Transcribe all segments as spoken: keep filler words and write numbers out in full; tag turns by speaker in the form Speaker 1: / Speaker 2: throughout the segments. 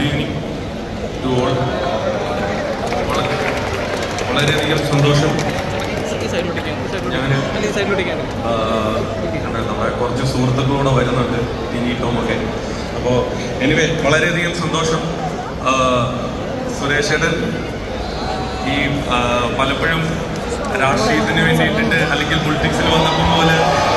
Speaker 1: Good evening to all. വളരെയധികം സന്തോഷം. ഞാൻ നമ്മുടെ കുറച്ച് സുഹൃത്തുക്കളൂടെ വരുന്നുണ്ട്, ടിനി ടോമൊക്കെ. അപ്പോൾ എനിവേ വളരെയധികം സന്തോഷം. സുരേഷേട്ടൻ ഈ പലപ്പോഴും രാഷ്ട്രീയത്തിന് വേണ്ടിയിട്ടുണ്ട് അല്ലെങ്കിൽ പൊളിറ്റിക്സിൽ വന്നപ്പോൾ പോലെ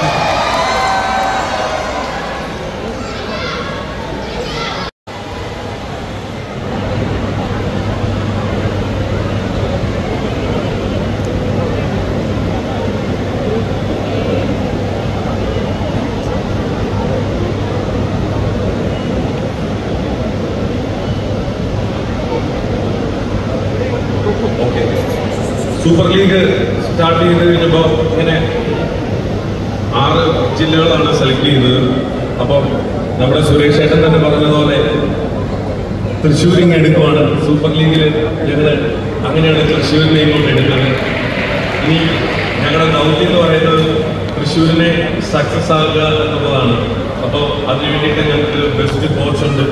Speaker 1: സൂപ്പർ ലീഗ് സ്റ്റാർട്ട് ചെയ്ത് കഴിഞ്ഞപ്പോൾ ഇങ്ങനെ ആറ് ജില്ലകളാണ് സെലക്ട് ചെയ്തത്. അപ്പോൾ നമ്മുടെ സുരേഷ് ഏട്ടൻ തന്നെ പറഞ്ഞതുപോലെ തൃശ്ശൂരിങ് എടുക്കുവാണ്. സൂപ്പർ ലീഗിൽ ഞങ്ങൾ അങ്ങനെയാണ് തൃശ്ശൂരിനെ ഇങ്ങോട്ട് എടുക്കുന്നത്. ഇനി ഞങ്ങളുടെ ദൗത്യം എന്ന് പറയുന്നത് തൃശ്ശൂരിനെ സക്സസ് ആകുക എന്നുള്ളതാണ്. അപ്പോൾ അതിനു വേണ്ടിയിട്ട് ഞങ്ങൾക്ക് ബെസ്റ്റ് കോച്ചുണ്ട്,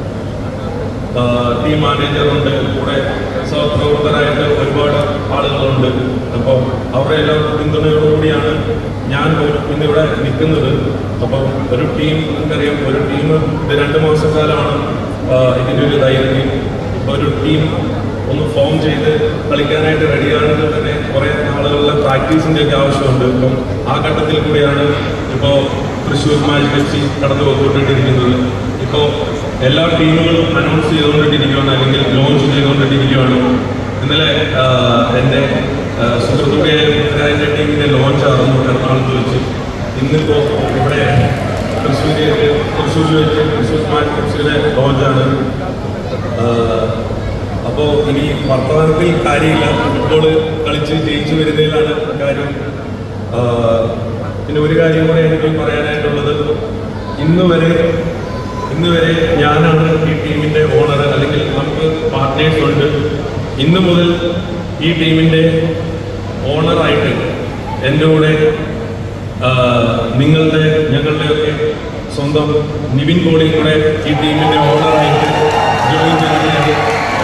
Speaker 1: ടീം മാനേജറുണ്ട്, കൂടെ സഹപ്രവർത്തകരായിട്ട് ഒരുപാട് ആളുകളുണ്ട്. അപ്പോൾ അവരുടെ എല്ലാം പിന്തുണയോടുകൂടിയാണ് ഞാൻ ഇന്നിവിടെ നിൽക്കുന്നത്. അപ്പം ഒരു ടീം നമുക്കറിയാം, ഒരു ടീം ഇത് രണ്ട് മാസക്കാലമാണ് ഇതിൻ്റെ ഒരു ദൈർഘ്യം. ഇപ്പോൾ ഒരു ടീം ഒന്ന് ഫോം ചെയ്ത് കളിക്കാനായിട്ട് റെഡിയാണെങ്കിൽ തന്നെ കുറേ ആളുകളുടെ പ്രാക്ടീസിൻ്റെ ഒക്കെ ആവശ്യമുണ്ട്. ഇപ്പം ആ ഘട്ടത്തിൽ കൂടിയാണ് ഇപ്പോൾ തൃശ്ശൂർ മാജിക് എഫ് സി കടന്നു പോയിക്കൊണ്ടിരിക്കുന്നത്. ഇപ്പോൾ എല്ലാ ടീമുകളും അനൗൺസ് ചെയ്തുകൊണ്ടിരിക്കുകയാണ് അല്ലെങ്കിൽ ലോഞ്ച് ചെയ്തുകൊണ്ടിരിക്കുകയാണ്. ഇന്നലെ എൻ്റെ സുഹൃത്തുക്കളെ എൻ്റെ ടീമിൻ്റെ ലോഞ്ച് ആയിരുന്നു എറണാകുളത്ത് വെച്ച്. ഇന്നിപ്പോൾ ഇവിടെ തൃശ്ശൂരിൽ തൃശ്ശൂരിൽ വെച്ച് തൃശ്ശൂർ മാജിക് എഫ് സിയുടെ ലോഞ്ചാണ്. അപ്പോൾ ഇനി വർത്തമാനത്തിൽ കാര്യമില്ല, ഫുട്ബോൾ കളിച്ച് ജയിച്ചു വരുന്നതിലാണ് കാര്യം. പിന്നെ ഒരു കാര്യം കൂടെ എനിക്ക് പറയാനായിട്ടുള്ളത്, ഇന്ന് വരെ ഇന്ന് വരെ ഞാനാണ് ഈ ടീമിൻ്റെ ഓണർ, അല്ലെങ്കിൽ നമുക്ക് പാർട്ട്നേഴ്സ് ഉണ്ട്. ഇന്ന് മുതൽ ഈ ടീമിൻ്റെ ഓണറായിട്ട് എൻ്റെ കൂടെ നിങ്ങളുടെ ഞങ്ങളുടെയൊക്കെ സ്വന്തം നിവിൻ കോളിയും കൂടെ ഈ ടീമിൻ്റെ ഓണറായിട്ട് ജോയിൻ ചെയ്യുകയാണ്.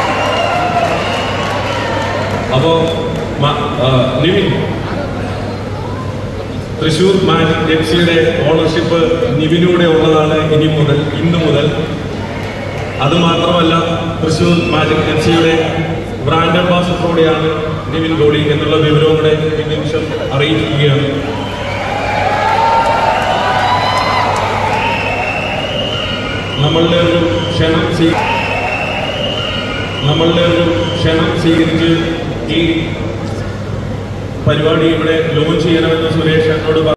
Speaker 1: അപ്പോൾ നിവിൻ, തൃശ്ശൂർ മാജിക് എഫ് സിയുടെ ഓണർഷിപ്പ് നിവിനൂടെ ഉള്ളതാണ് ഇനി മുതൽ, ഇന്ന് മുതൽ. അതുമാത്രമല്ല, തൃശ്ശൂർ മാജിക് എഫ് സിയുടെ ബ്രാൻഡ് അംബാസിഡറോടെയാണ് നിവിൻ ഗോളി എന്നുള്ള വിവരവും കൂടെ ഈ നിമിഷം അറിയിക്കുകയാണ്. നമ്മളുടെ ഒരു ക്ഷണം സ്വീ നമ്മളുടെ ഒരു ക്ഷണം സ്വീകരിച്ച് ഈ പരിപാടി ഇവിടെ ലോഞ്ച് ചെയ്യണമെന്ന് സുരേഷ് എന്നോട്